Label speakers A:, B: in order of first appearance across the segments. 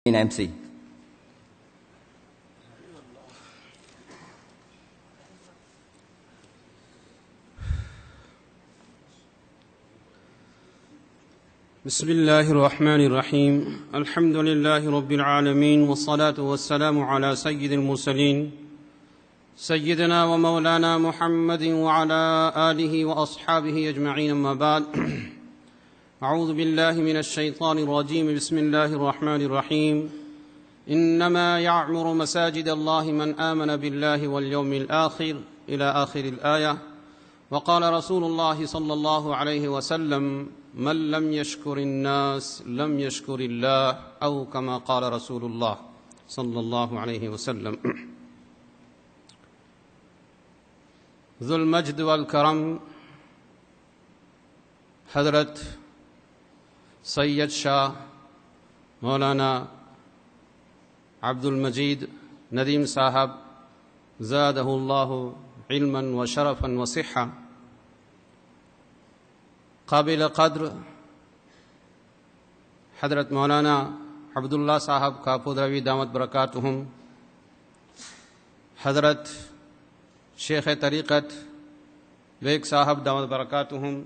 A: MC.
B: بسم الله الرحمن الرحيم الحمد لله رب العالمين والصلاة والسلام على سيد المرسلين سيدنا ومولانا محمد وعلى آله وأصحابه أجمعين أما بعد أعوذ بالله من الشيطان الرجيم بسم الله الرحمن الرحيم إنما يعمر مساجد الله من آمن بالله واليوم الآخر إلى آخر الآية وقال رسول الله صلى الله عليه وسلم من لم يشكر الناس لم يشكر الله أو كما قال رسول الله صلى الله عليه وسلم ذو المجد والکرم حضرت سید شاہ مولانا عبد المجید ندیم صاحب زادہ اللہ علما و شرفا و صحہ، قابل قدر حضرت مولانا عبداللہ صاحب کا پودروی دامت برکاتہم، حضرت شیخ طریقت بیگ صاحب دامت برکاتہم،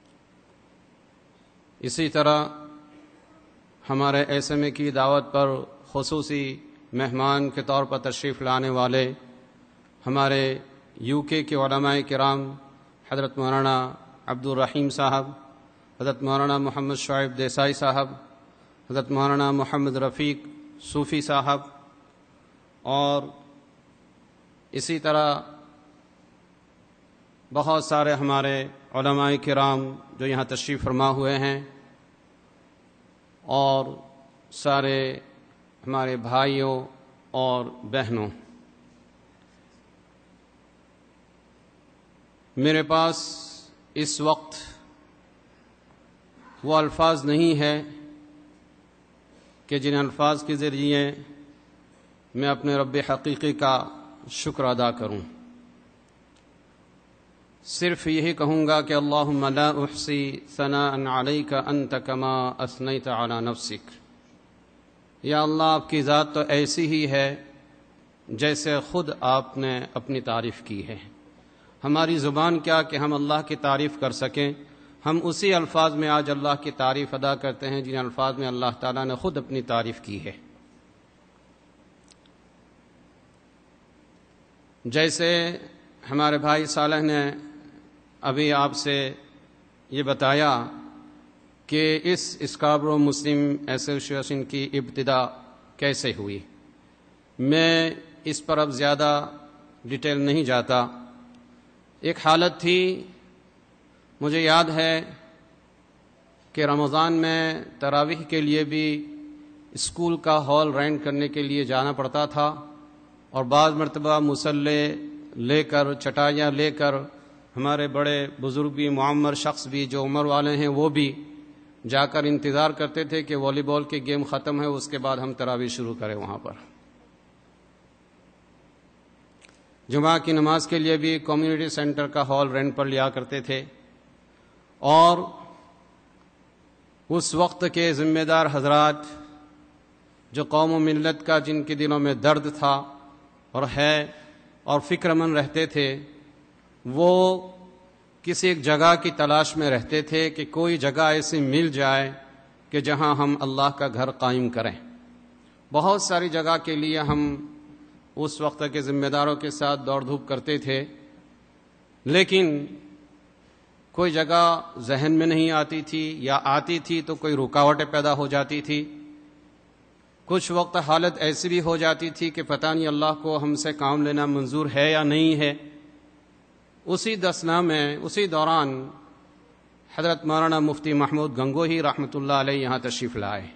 B: اسی طرح ہمارے SMA کی دعوت پر خصوصی مہمان کے طور پر تشریف لانے والے ہمارے UK کے علماء کرام حضرت مولانا عبد الرحیم صاحب، حضرت مولانا محمد شعیب دیسائی صاحب، حضرت مولانا محمد رفیق صوفی صاحب، اور اسی طرح بہت سارے ہمارے علماء کرام جو یہاں تشریف فرما ہوئے ہیں، اور سارے ہمارے بھائیوں اور بہنوں، میرے پاس اس وقت وہ الفاظ نہیں ہے کہ جن الفاظ کے ذریعے میں اپنے رب حقیقی کا شکر ادا کروں، صرف یہی کہوں گا کہ اللہم لا احصی ثناء علیک انت کما اثنیت علی نفسک، یا اللہ آپ کی ذات تو ایسی ہی ہے جیسے خود آپ نے اپنی تعریف کی ہے۔ ہماری زبان کیا کہ ہم اللہ کی تعریف کر سکیں، ہم اسی الفاظ میں آج اللہ کی تعریف ادا کرتے ہیں جن الفاظ میں اللہ تعالیٰ نے خود اپنی تعریف کی ہے۔ جیسے ہمارے بھائی صالح نے ابھی آپ سے یہ بتایا کہ اس اسکاربرو مسلم ایسوسی ایشن کی ابتدا کیسے ہوئی، میں اس پر اب زیادہ ڈیٹیل نہیں جاتا۔ ایک حالت تھی، مجھے یاد ہے کہ رمضان میں تراویح کے لیے بھی اسکول کا ہال رینٹ کرنے کے لیے جانا پڑتا تھا، اور بعض مرتبہ مصلے لے کر، چٹائیاں لے کر ہمارے بڑے بزرگ بھی، معمر شخص بھی جو عمر والے ہیں وہ بھی جا کر انتظار کرتے تھے کہ والی بال کی گیم ختم ہے اس کے بعد ہم تراویح شروع کریں وہاں پر۔ جمعہ کی نماز کے لیے بھی کمیونٹی سینٹر کا ہال رینٹ پر لیا کرتے تھے، اور اس وقت کے ذمہ دار حضرات جو قوم و ملت کا جن کے دلوں میں درد تھا اور ہے اور فکر مند رہتے تھے، وہ کسی ایک جگہ کی تلاش میں رہتے تھے کہ کوئی جگہ ایسی مل جائے کہ جہاں ہم اللہ کا گھر قائم کریں۔ بہت ساری جگہ کے لیے ہم اس وقت کے ذمہ داروں کے ساتھ دوڑ دھوپ کرتے تھے، لیکن کوئی جگہ ذہن میں نہیں آتی تھی، یا آتی تھی تو کوئی رکاوٹیں پیدا ہو جاتی تھی۔ کچھ وقت حالت ایسی بھی ہو جاتی تھی کہ پتہ نہیں اللہ کو ہم سے کام لینا منظور ہے یا نہیں ہے۔ اسی دسنا میں، اسی دوران حضرت مولانا مفتی محمود گنگوہی رحمۃ اللہ علیہ یہاں تشریف لائے۔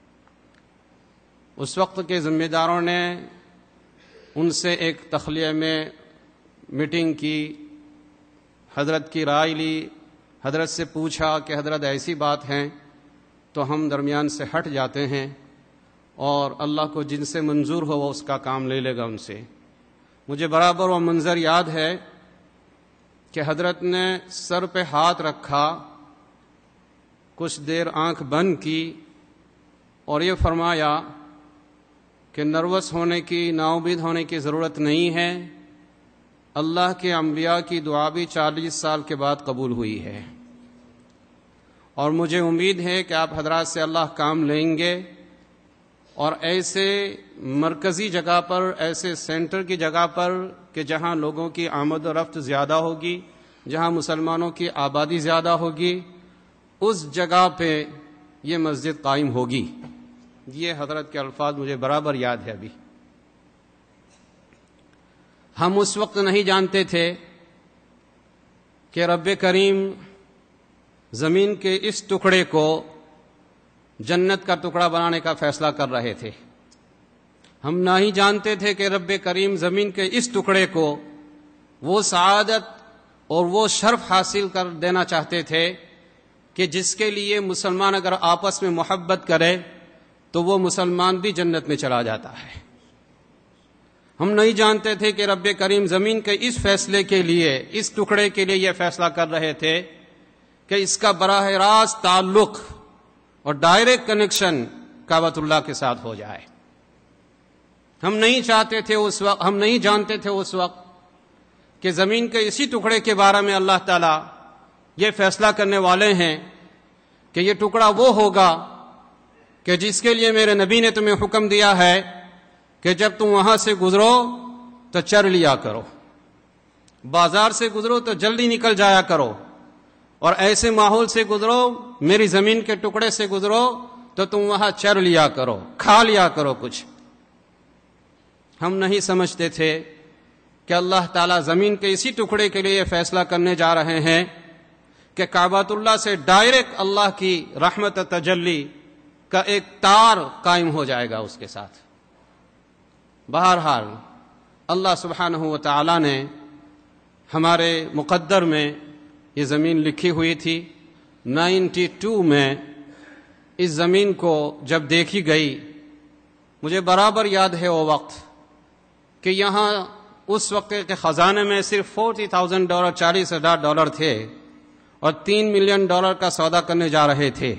B: اس وقت کے ذمہ داروں نے ان سے ایک تخلیہ میں میٹنگ کی، حضرت کی رائے لی، حضرت سے پوچھا کہ حضرت ایسی بات ہے تو ہم درمیان سے ہٹ جاتے ہیں، اور اللہ کو جن سے منظور ہو وہ اس کا کام لے لے گا ان سے۔ مجھے برابر وہ منظر یاد ہے کہ حضرت نے سر پہ ہاتھ رکھا، کچھ دیر آنکھ بند کی، اور یہ فرمایا کہ نروس ہونے کی، نا امید ہونے کی ضرورت نہیں ہے۔ اللہ کے انبیاء کی دعا بھی 40 سال کے بعد قبول ہوئی ہے، اور مجھے امید ہے کہ آپ حضرات سے اللہ کام لیں گے، اور ایسے مرکزی جگہ پر، ایسے سینٹر کی جگہ پر کہ جہاں لوگوں کی آمد و رفت زیادہ ہوگی، جہاں مسلمانوں کی آبادی زیادہ ہوگی، اس جگہ پہ یہ مسجد قائم ہوگی۔ یہ حضرت کے الفاظ مجھے برابر یاد ہے ابھی۔ ہم اس وقت نہیں جانتے تھے کہ رب کریم زمین کے اس ٹکڑے کو جنت کا ٹکڑا بنانے کا فیصلہ کر رہے تھے۔ ہم نہیں جانتے تھے کہ رب کریم زمین کے اس ٹکڑے کو وہ سعادت اور وہ شرف حاصل کر دینا چاہتے تھے کہ جس کے لیے مسلمان اگر آپس میں محبت کرے تو وہ مسلمان بھی جنت میں چلا جاتا ہے۔ ہم نہیں جانتے تھے کہ رب کریم زمین کے اس فیصلے کے لیے، اس ٹکڑے کے لیے یہ فیصلہ کر رہے تھے کہ اس کا براہ راست تعلق اور ڈائریکٹ کنیکشن کعبۃ اللہ کے ساتھ ہو جائے۔ ہم نہیں جانتے تھے اس وقت کہ زمین کے اسی ٹکڑے کے بارے میں اللہ تعالیٰ یہ فیصلہ کرنے والے ہیں کہ یہ ٹکڑا وہ ہوگا کہ جس کے لیے میرے نبی نے تمہیں حکم دیا ہے کہ جب تم وہاں سے گزرو تو چر لیا کرو، بازار سے گزرو تو جلدی نکل جایا کرو، اور ایسے ماحول سے گزرو، میری زمین کے ٹکڑے سے گزرو تو تم وہاں چر لیا کرو، کھا لیا کرو کچھ۔ ہم نہیں سمجھتے تھے کہ اللہ تعالیٰ زمین کے اسی ٹکڑے کے لیے یہ فیصلہ کرنے جا رہے ہیں کہ کعبۃ اللہ سے ڈائریکٹ اللہ کی رحمت تجلی کا ایک تار قائم ہو جائے گا اس کے ساتھ۔ بہرحال اللہ سبحانہ و تعالیٰ نے ہمارے مقدر میں یہ زمین لکھی ہوئی تھی۔ 92 میں اس زمین کو جب دیکھی گئی، مجھے برابر یاد ہے وہ وقت کہ یہاں اس وقت کے خزانے میں صرف $40,000 $40,000 تھے، اور $3 ملین کا سودا کرنے جا رہے تھے۔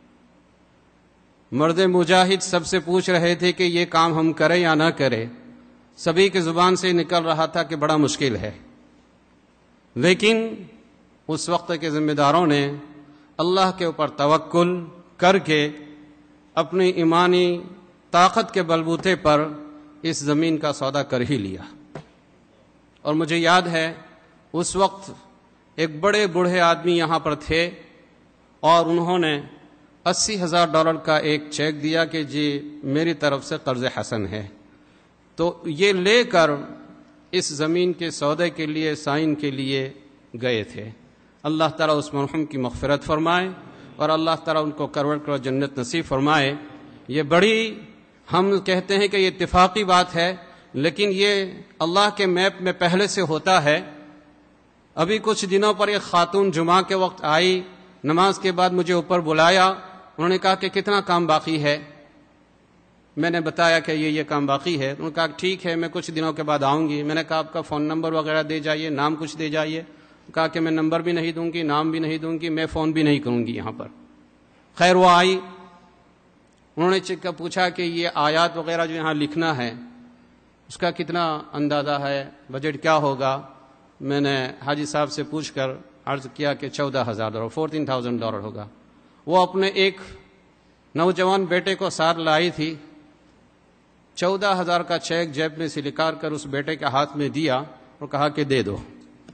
B: مرد مجاہد سب سے پوچھ رہے تھے کہ یہ کام ہم کریں یا نہ کریں۔ سبھی کی زبان سے نکل رہا تھا کہ بڑا مشکل ہے، لیکن اس وقت کے ذمہ داروں نے اللہ کے اوپر توکل کر کے اپنی ایمانی طاقت کے بلبوتے پر اس زمین کا سودا کر ہی لیا۔ اور مجھے یاد ہے اس وقت ایک بڑے بوڑھے آدمی یہاں پر تھے، اور انہوں نے $80,000 کا ایک چیک دیا کہ جی میری طرف سے قرض حسن ہے، تو یہ لے کر اس زمین کے سودے کے لیے سائن کے لیے گئے تھے۔ اللہ تعالیٰ اس مرحوم کی مغفرت فرمائے، اور اللہ تعالیٰ ان کو کروڑ کروڑ جنت نصیب فرمائے۔ یہ بڑی، ہم کہتے ہیں کہ یہ اتفاقی بات ہے، لیکن یہ اللہ کے میپ میں پہلے سے ہوتا ہے۔ ابھی کچھ دنوں پر ایک خاتون جمعہ کے وقت آئی، نماز کے بعد مجھے اوپر بلایا، انہوں نے کہا کہ کتنا کام باقی ہے؟ میں نے بتایا کہ یہ کام باقی ہے۔ انہوں نے کہا ٹھیک ہے، میں کچھ دنوں کے بعد آؤں گی۔ میں نے کہا آپ کا فون نمبر وغیرہ دے جائیے، نام کچھ دے جائیے۔ کہا کہ میں نمبر بھی نہیں دوں گی، نام بھی نہیں دوں گی، میں فون بھی نہیں کروں گی یہاں پر۔ خیر وہ آئی، انہوں نے پوچھا کہ یہ آیات وغیرہ جو یہاں لکھنا ہے اس کا کتنا اندازہ ہے، بجٹ کیا ہوگا؟ میں نے حاجی صاحب سے پوچھ کر عرض کیا کہ $14,000 $14,000 ہوگا۔ وہ اپنے ایک نوجوان بیٹے کو ساتھ لائی تھی، 14,000 کا چیک جیب میں سے نکال کر اس بیٹے کے ہاتھ میں دیا اور کہا کہ دے دو۔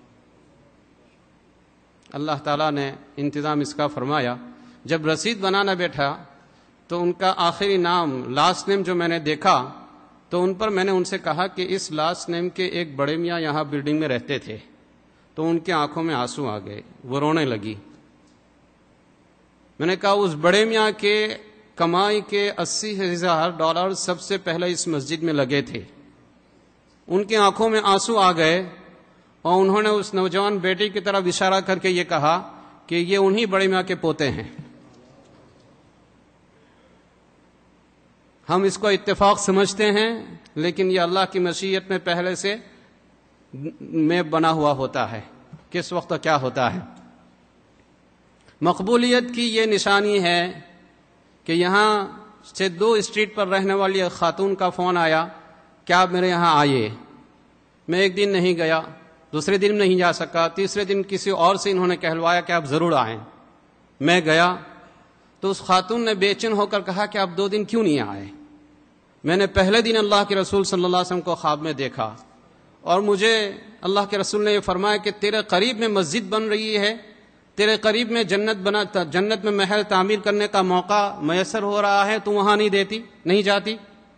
B: اللہ تعالیٰ نے انتظام اس کا فرمایا۔ جب رسید بنانا بیٹھا تو ان کا آخری نام، لاسٹ نیم جو میں نے دیکھا تو ان پر میں نے ان سے کہا کہ اس لاسٹ نیم کے ایک بڑے میاں یہاں بلڈنگ میں رہتے تھے، تو ان کی آنکھوں میں آنسو آ گئے، وہ رونے لگی۔ میں نے کہا اس بڑے میاں کے کمائی کے $80,000 سب سے پہلے اس مسجد میں لگے تھے۔ ان کی آنکھوں میں آنسو آ گئے، اور انہوں نے اس نوجوان بیٹی کی طرف اشارہ کر کے یہ کہا کہ یہ انہی بڑے میاں کے پوتے ہیں۔ ہم اس کو اتفاق سمجھتے ہیں، لیکن یہ اللہ کی مشیت میں پہلے سے میں بنا ہوا ہوتا ہے، کس وقت کیا ہوتا ہے۔ مقبولیت کی یہ نشانی ہے کہ یہاں سے 2 اسٹریٹ پر رہنے والی ایک خاتون کا فون آیا کہ آپ میرے یہاں آئیے. میں ایک دن نہیں گیا، دوسرے دن نہیں جا سکا، تیسرے دن کسی اور سے انہوں نے کہلوایا کہ آپ ضرور آئیں. میں گیا تو اس خاتون نے بے چین ہو کر کہا کہ آپ 2 دن کیوں نہیں آئے؟ میں نے پہلے دن اللہ کے رسول صلی اللہ علیہ وسلم کو خواب میں دیکھا اور مجھے اللہ کے رسول نے یہ فرمایا کہ تیرے قریب میں مسجد بن رہی ہے، تیرے قریب میں جنت میں محل تعمیر کرنے کا موقع میسر ہو رہا ہے، تو وہاں نہیں جاتی.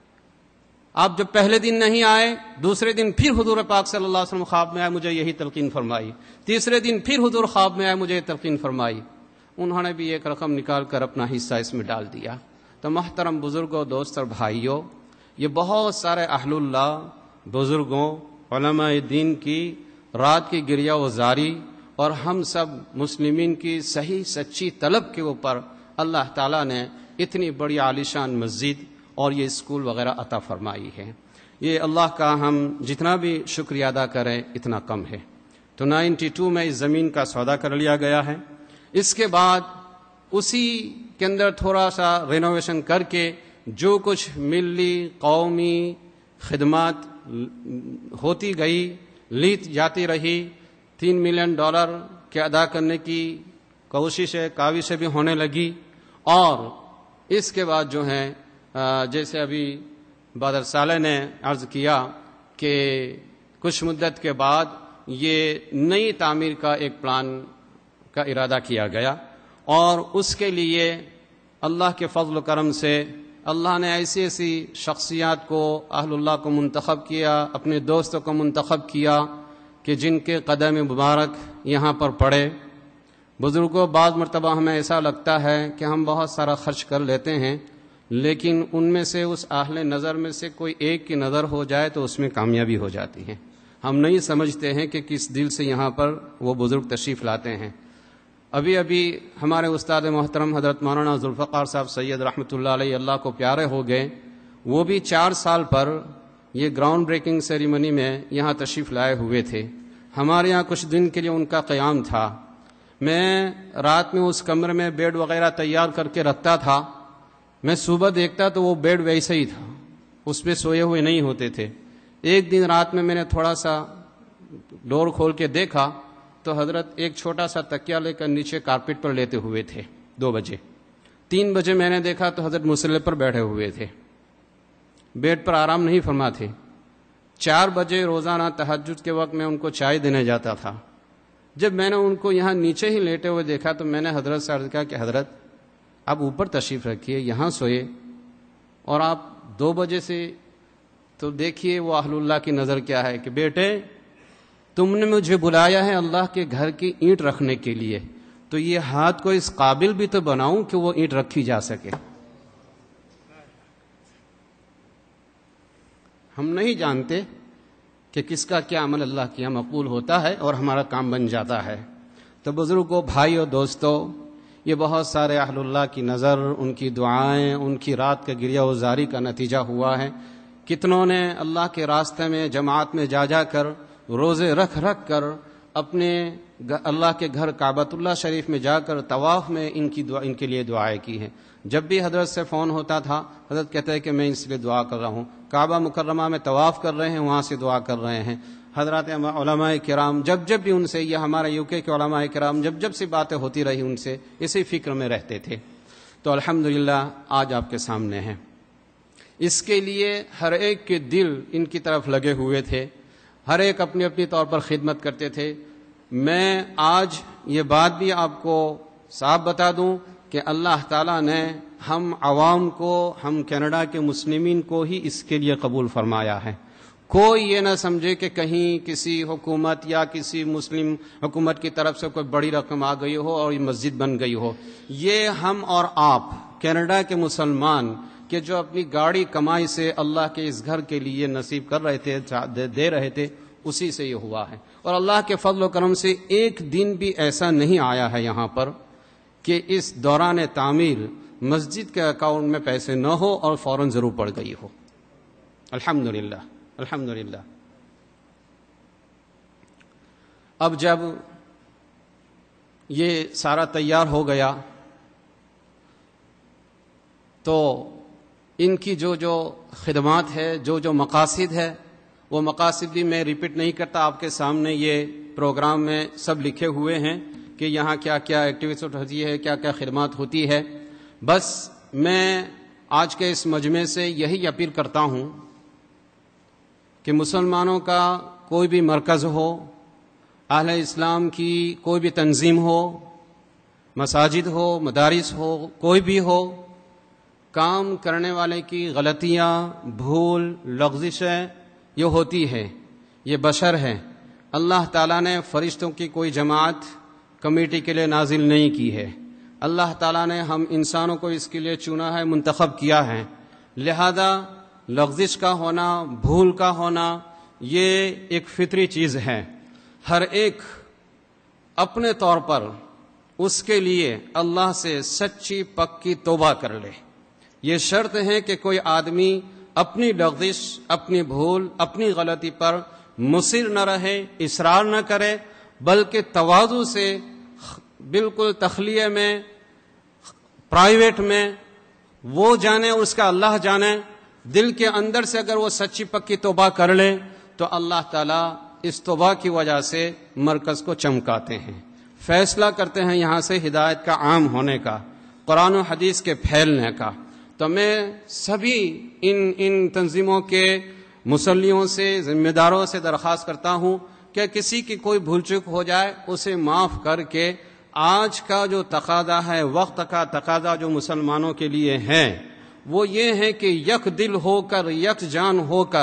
B: آپ جب پہلے دن نہیں آئے، دوسرے دن پھر حضور پاک صلی اللہ علیہ وسلم خواب میں آئے، مجھے یہی تلقین فرمائی. تیسرے دن پھر حضور خواب میں آئے، مجھے یہ تلقین فرمائی. انہوں نے بھی ایک رقم نکال کر اپنا حصہ اس میں ڈال دیا. تو محترم بزرگوں، دوست اور بھائیوں، یہ بہت سارے اہل اللہ، بزرگوں، علماء دین کی رات کی گریہ وزاری اور ہم سب مسلمین کی صحیح سچی طلب کے اوپر اللہ تعالیٰ نے اتنی بڑی عالیشان مسجد اور یہ اسکول وغیرہ عطا فرمائی ہے. یہ اللہ کا ہم جتنا بھی شکریہ ادا کریں اتنا کم ہے. تو 92 میں اس زمین کا سودا کر لیا گیا ہے. اس کے بعد اسی کے اندر تھوڑا سا رینوویشن کر کے جو کچھ ملی قومی خدمات ہوتی گئی، لی جاتی رہی، $3 ملین کے ادا کرنے کی کاوشیں بھی ہونے لگی. اور اس کے بعد جو ہے جیسے ابھی بادر صالح نے عرض کیا کہ کچھ مدت کے بعد یہ نئی تعمیر کا ایک پلان کا ارادہ کیا گیا اور اس کے لیے اللہ کے فضل و کرم سے اللہ نے ایسی ایسی شخصیات کو، اہل اللہ کو منتخب کیا، اپنے دوستوں کو منتخب کیا کہ جن کے قدم مبارک یہاں پر پڑے. بزرگوں، بعض مرتبہ ہمیں ایسا لگتا ہے کہ ہم بہت سارا خرچ کر لیتے ہیں، لیکن ان میں سے اس اہل نظر میں سے کوئی ایک کی نظر ہو جائے تو اس میں کامیابی ہو جاتی ہے. ہم نہیں سمجھتے ہیں کہ کس دل سے یہاں پر وہ بزرگ تشریف لاتے ہیں. ابھی ہمارے استاد محترم حضرت مولانا ذوالفقار صاحب سید رحمۃ اللہ علیہ، اللہ کو پیارے ہو گئے، وہ بھی 4 سال پر یہ گراؤنڈ بریکنگ سیریمنی میں یہاں تشریف لائے ہوئے تھے. ہمارے یہاں کچھ دن کے لیے ان کا قیام تھا. میں رات میں اس کمرے میں بیڈ وغیرہ تیار کر کے رکھتا تھا. میں صبح دیکھتا تو وہ بیڈ ویسا ہی تھا، اس پہ سوئے ہوئے نہیں ہوتے تھے. ایک دن رات میں نے تھوڑا سا ڈور کھول کے دیکھا تو حضرت ایک چھوٹا سا تکیہ لے کر نیچے کارپیٹ پر لیتے ہوئے تھے. 2 بجے 3 بجے میں نے دیکھا تو حضرت مصلی پر بیٹھے ہوئے تھے، بیڈ پر آرام نہیں فرما تھے. 4 بجے روزانہ تہجد کے وقت میں ان کو چائے دینے جاتا تھا. جب میں نے ان کو یہاں نیچے ہی لیٹے ہوئے دیکھا تو میں نے حضرت سے عرض کیا کہ حضرت آپ اوپر تشریف رکھیے، یہاں سوئے، اور آپ 2 بجے سے تو دیکھیے وہ اہل اللہ کی نظر کیا ہے کہ بیٹے تم نے مجھے بلایا ہے اللہ کے گھر کی اینٹ رکھنے کے لیے، تو یہ ہاتھ کو اس قابل بھی تو بناؤں کہ وہ اینٹ رکھی جا سکے. ہم نہیں جانتے کہ کس کا کیا عمل اللہ کیا مقبول ہوتا ہے اور ہمارا کام بن جاتا ہے. تو بزرگوں، بھائیوں، دوستوں، یہ بہت سارے اہل اللہ کی نظر، ان کی دعائیں، ان کی رات کا گریہ وزاری کا نتیجہ ہوا ہے. کتنوں نے اللہ کے راستے میں جماعت میں جا کر روزے رکھ کر اپنے اللہ کے گھر کعبۃ اللہ شریف میں جا کر طواف میں ان کے لیے دعائیں کی ہیں. جب بھی حضرت سے فون ہوتا تھا حضرت کہتے ہیں کہ میں اس لیے دعا کر رہا ہوں. کعبہ مکرمہ میں طواف کر رہے ہیں، وہاں سے دعا کر رہے ہیں. حضرات علماء کرام جب بھی ان سے، یہ ہمارے UK کے علماء کرام جب سے باتیں ہوتی رہی ان سے اسی فکر میں رہتے تھے. تو الحمدللہ آج آپ کے سامنے ہیں. اس کے لیے ہر ایک کے دل ان کی طرف لگے ہوئے تھے، ہر ایک اپنی اپنی طور پر خدمت کرتے تھے. میں آج یہ بات بھی آپ کو صاف بتا دوں کہ اللہ تعالیٰ نے ہم عوام کو، ہم کینیڈا کے مسلمین کو ہی اس کے لیے قبول فرمایا ہے. کوئی یہ نہ سمجھے کہ کہیں کسی حکومت یا کسی مسلم حکومت کی طرف سے کوئی بڑی رقم آ گئی ہو اور یہ مسجد بن گئی ہو. یہ ہم اور آپ کینیڈا کے مسلمان کہ جو اپنی گاڑی کمائی سے اللہ کے اس گھر کے لیے نصیب کر رہے تھے، دے رہے تھے، اسی سے یہ ہوا ہے. اور اللہ کے فضل و کرم سے ایک دن بھی ایسا نہیں آیا ہے یہاں پر کہ اس دوران تعمیر مسجد کے اکاؤنٹ میں پیسے نہ ہو اور فوراً ضرور پڑ گئی ہو. الحمدللہ الحمدللہ. اب جب یہ سارا تیار ہو گیا تو ان کی جو خدمات ہے، جو مقاصد ہے، وہ مقاصد بھی میں ریپیٹ نہیں کرتا، آپ کے سامنے یہ پروگرام میں سب لکھے ہوئے ہیں کہ یہاں کیا کیا ایکٹیویٹیز ہوتی ہے، کیا کیا خدمات ہوتی ہے۔ بس میں آج کے اس مجمع سے یہی اپیل کرتا ہوں کہ مسلمانوں کا کوئی بھی مرکز ہو، اہل اسلام کی کوئی بھی تنظیم ہو، مساجد ہو، مدارس ہو، کوئی بھی ہو، کام کرنے والے کی غلطیاں، بھول، لغزشیں یہ ہوتی ہے، یہ بشر ہے۔ اللہ تعالیٰ نے فرشتوں کی کوئی جماعت کمیٹی کے لیے نازل نہیں کی ہے، اللہ تعالیٰ نے ہم انسانوں کو اس کے لیے چنا ہے، منتخب کیا ہے، لہذا لغزش کا ہونا، بھول کا ہونا یہ ایک فطری چیز ہے۔ ہر ایک اپنے طور پر اس کے لیے اللہ سے سچی پکی توبہ کر لے۔ یہ شرط ہے کہ کوئی آدمی اپنی لغزش، اپنی بھول، اپنی غلطی پر مصر نہ رہے، اصرار نہ کرے، بلکہ تواضع سے بالکل تخلیہ میں، پرائیویٹ میں وہ جانے، اس کا اللہ جانے، دل کے اندر سے اگر وہ سچی پکی توبہ کر لے تو اللہ تعالیٰ اس توبہ کی وجہ سے مرکز کو چمکاتے ہیں، فیصلہ کرتے ہیں یہاں سے ہدایت کا عام ہونے کا، قرآن و حدیث کے پھیلنے کا۔ تو میں سبھی ان تنظیموں کے مسلیوں سے، ذمہ داروں سے درخواست کرتا ہوں کہ کسی کی کوئی بھول چوک ہو جائے اسے معاف کر کے، آج کا جو تقاضا ہے، وقت کا تقاضا جو مسلمانوں کے لیے ہے وہ یہ ہے کہ یک دل ہو کر، یک جان ہو کر،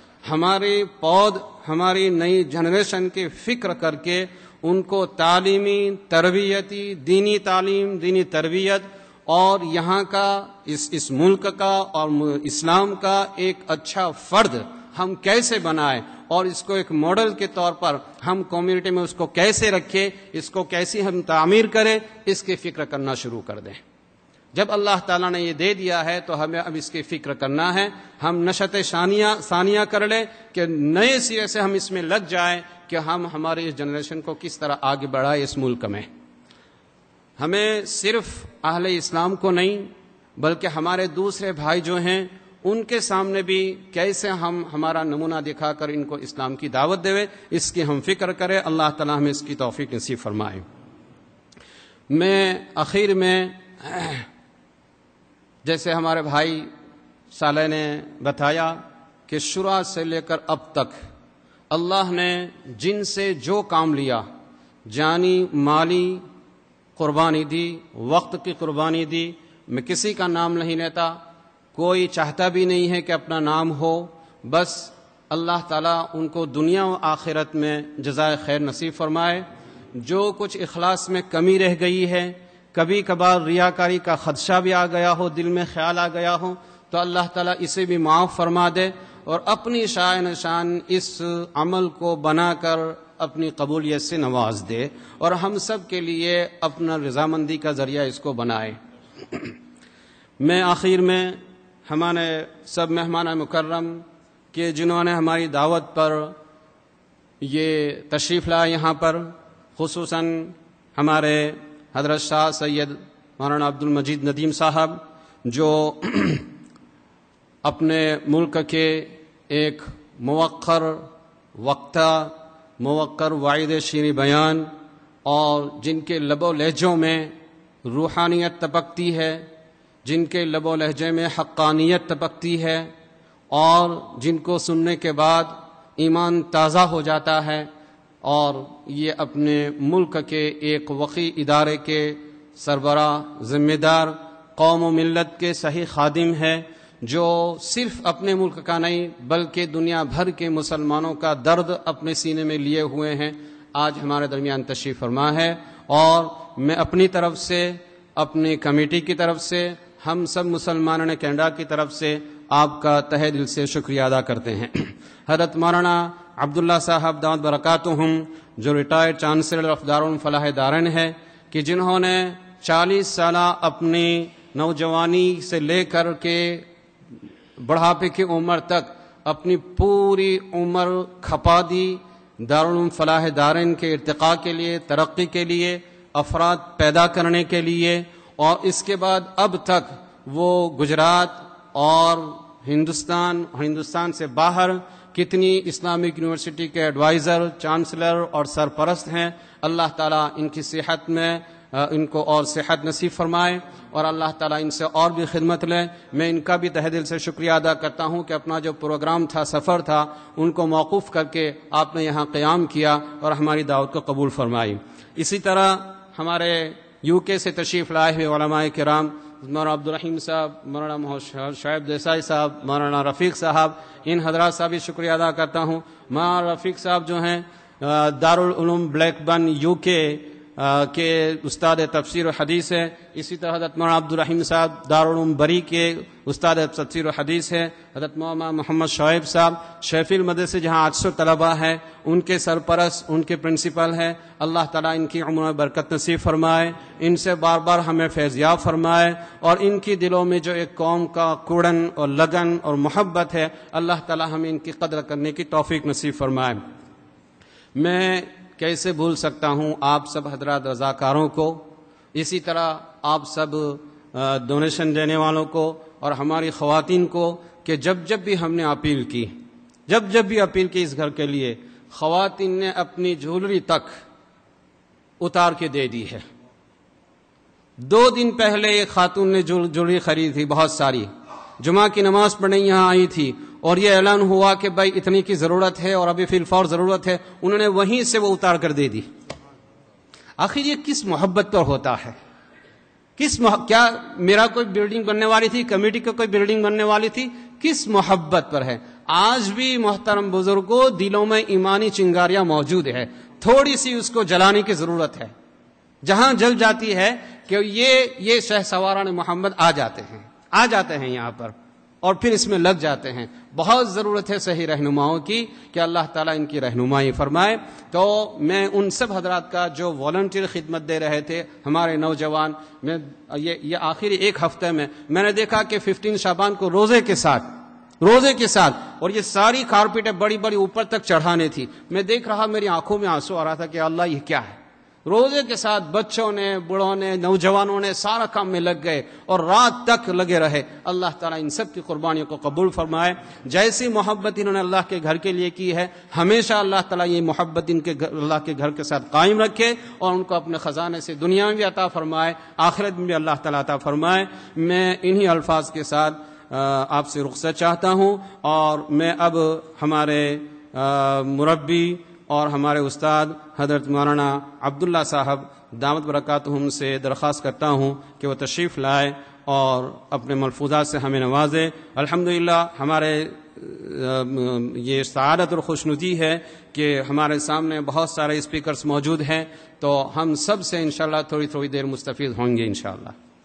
B: ہماری نئی جنریشن کی فکر کر کے ان کو تعلیمی، تربیتی، دینی تعلیم، دینی تربیت اور یہاں کا اس ملک کا اور اسلام کا ایک اچھا فرد ہم کیسے بنائیں اور اس کو ایک ماڈل کے طور پر ہم کمیونٹی میں اس کو کیسے رکھیں، اس کو کیسی ہم تعمیر کریں، اس کی فکر کرنا شروع کر دیں۔ جب اللہ تعالیٰ نے یہ دے دیا ہے تو ہمیں اب اس کی فکر کرنا ہے، ہم نشت ثانیہ کر لیں کہ نئے سرے سے ہم اس میں لگ جائیں کہ ہم ہماری اس جنریشن کو کس طرح آگے بڑھائیں اس ملک میں۔ ہمیں صرف اہل اسلام کو نہیں بلکہ ہمارے دوسرے بھائی جو ہیں ان کے سامنے بھی کیسے ہم ہمارا نمونہ دکھا کر ان کو اسلام کی دعوت دیں، اس کی ہم فکر کریں۔ اللہ تعالیٰ ہمیں اس کی توفیق نصیب فرمائے۔ میں آخر میں جیسے ہمارے بھائی صالح نے بتایا کہ شروع سے لے کر اب تک اللہ نے جن سے جو کام لیا، جانی، مالی قربانی دی، وقت کی قربانی دی، میں کسی کا نام نہیں لیتا، کوئی چاہتا بھی نہیں ہے کہ اپنا نام ہو، بس اللہ تعالیٰ ان کو دنیا و آخرت میں جزائے خیر نصیب فرمائے۔ جو کچھ اخلاص میں کمی رہ گئی ہے، کبھی کبھار ریاکاری کا خدشہ بھی آ گیا ہو، دل میں خیال آ گیا ہو، تو اللہ تعالیٰ اسے بھی معاف فرما دے اور اپنی شائع نشان اس عمل کو بنا کر اپنی قبولیت سے نواز دے اور ہم سب کے لیے اپنا رضامندی کا ذریعہ اس کو بنائے۔ میں آخر میں ہمارے سب مہمان مکرم کہ جنہوں نے ہماری دعوت پر یہ تشریف لایا یہاں پر، خصوصاً ہمارے حضرت شاہ سید مولانا عبد المجید ندیم صاحب جو اپنے ملک کے ایک موقر وقتہ، موقر وعید شیریں بیان اور جن کے لب و لہجوں میں روحانیت تپکتی ہے، جن کے لب و لہجے میں حقانیت تپکتی ہے اور جن کو سننے کے بعد ایمان تازہ ہو جاتا ہے، اور یہ اپنے ملک کے ایک وقی ادارے کے سربراہ، ذمہ دار، قوم و ملت کے صحیح خادم ہے، جو صرف اپنے ملک کا نہیں بلکہ دنیا بھر کے مسلمانوں کا درد اپنے سینے میں لیے ہوئے ہیں، آج ہمارے درمیان تشریف فرما ہے۔ اور میں اپنی طرف سے، اپنی کمیٹی کی طرف سے، ہم سب مسلمانوں نے کینیڈا کی طرف سے آپ کا تہہ دل سے شکریہ ادا کرتے ہیں۔ حضرت مولانا عبداللہ صاحب دامت برکاتہم جو retired chancellor of Darul Falah Darain ہے، کہ جنہوں نے 40 سالہ اپنی نوجوانی سے لے کر کے بڑھاپے کی عمر تک اپنی پوری عمر کھپا دی دارالفلاح دارین کے ارتقاء کے لیے، ترقی کے لیے، افراد پیدا کرنے کے لیے، اور اس کے بعد اب تک وہ گجرات اور ہندوستان سے باہر کتنی اسلامک یونیورسٹی کے ایڈوائزر، چانسلر اور سرپرست ہیں، اللہ تعالیٰ ان کی صحت میں ان کو اور صحت نصیب فرمائے اور اللہ تعالیٰ ان سے اور بھی خدمت لے۔ میں ان کا بھی تہ دل سے شکریہ ادا کرتا ہوں کہ اپنا جو پروگرام تھا، سفر تھا، ان کو موقوف کر کے آپ نے یہاں قیام کیا اور ہماری دعوت کو قبول فرمائی۔ اسی طرح ہمارے یو کے سے تشریف لائے ہوئے علماء کرام، مولانا عبدالرحیم صاحب، مولانا شعیب دیسائی صاحب، مولانا رفیق صاحب، ان حضرات سے بھی شکریہ ادا کرتا ہوں۔ مولانا رفیق صاحب جو ہیں دارالعلوم بلیک بن یو کے استاد تفسیر و حدیث ہے، اسی طرح حضرت مولانا عبدالرحیم صاحب دارالعلوم بری کے استاد تفسیر و حدیث ہے، حضرت مولانا محمد شعیب صاحب شیفیل مدرسے جہاں 800 طلبہ ہے، ان کے سرپرست، ان کے پرنسپل ہیں، اللہ تعالیٰ ان کی عمر میں برکت نصیب فرمائے، ان سے بار بار ہمیں فیضیاب فرمائے اور ان کی دلوں میں جو ایک قوم کا کوڑن اور لگن اور محبت ہے، اللہ تعالیٰ ہمیں ان کی قدر کرنے کی توفیق نصیب فرمائے۔ میں کیسے بھول سکتا ہوں آپ سب حضرات رضاکاروں کو، اسی طرح آپ سب ڈونیشن دینے والوں کو اور ہماری خواتین کو کہ جب بھی ہم نے اپیل کی، جب بھی اپیل کی اس گھر کے لیے، خواتین نے اپنی جھولری تک اتار کے دے دی ہے۔ 2 دن پہلے ایک خاتون نے جھولری خریدی تھی بہت ساری، جمعہ کی نماز پڑھنے یہاں آئی تھی اور یہ اعلان ہوا کہ بھائی اتنی کی ضرورت ہے اور ابھی فی الفور ضرورت ہے، انہوں نے وہیں سے وہ اتار کر دے دی۔ آخر یہ کس محبت پر ہوتا ہے؟ کیا میرا کوئی بلڈنگ بننے والی تھی، کمیٹی کو کوئی بلڈنگ بننے والی تھی؟ کس محبت پر ہے؟ آج بھی محترم بزرگوں دلوں میں ایمانی چنگاریاں موجود ہے، تھوڑی سی اس کو جلانے کی ضرورت ہے۔ جہاں جل جاتی ہے کہ یہ شہ سواران محمد آ جاتے ہیں یہاں پر اور پھر اس میں لگ جاتے ہیں۔ بہت ضرورت ہے صحیح رہنماؤں کی کہ اللہ تعالیٰ ان کی رہنمائی فرمائے۔ تو میں ان سب حضرات کا جو والنٹیئر خدمت دے رہے تھے، ہمارے نوجوان، میں یہ آخری 1 ہفتے میں نے دیکھا کہ 15 شعبان کو روزے کے ساتھ اور یہ ساری کارپیٹیں بڑی بڑی اوپر تک چڑھانے تھی، میں دیکھ رہا، میری آنکھوں میں آنسو آ رہا تھا کہ اللہ یہ کیا ہے۔ روزے کے ساتھ بچوں نے، بڑوں نے، نوجوانوں نے سارا کام میں لگ گئے اور رات تک لگے رہے۔ اللہ تعالیٰ ان سب کی قربانیوں کو قبول فرمائے۔ جیسی محبت انہوں نے اللہ کے گھر کے لیے کی ہے، ہمیشہ اللہ تعالیٰ یہ محبت اللہ کے گھر کے ساتھ قائم رکھے اور ان کو اپنے خزانے سے دنیا میں بھی عطا فرمائے، آخرت میں بھی اللہ تعالیٰ عطا فرمائے۔ میں انہی الفاظ کے ساتھ آپ سے رخصت چاہتا ہوں اور میں اب ہمارے مربی اور ہمارے استاد حضرت مولانا عبداللہ صاحب دامت برکاتہم سے درخواست کرتا ہوں کہ وہ تشریف لائے اور اپنے ملفوظات سے ہمیں نوازے۔ الحمدللہ ہمارے یہ سعادت اور خوشنودی ہے کہ ہمارے سامنے بہت سارے اسپیکرز موجود ہیں، تو ہم سب سے انشاءاللہ تھوڑی دیر مستفید ہوں گے انشاءاللہ۔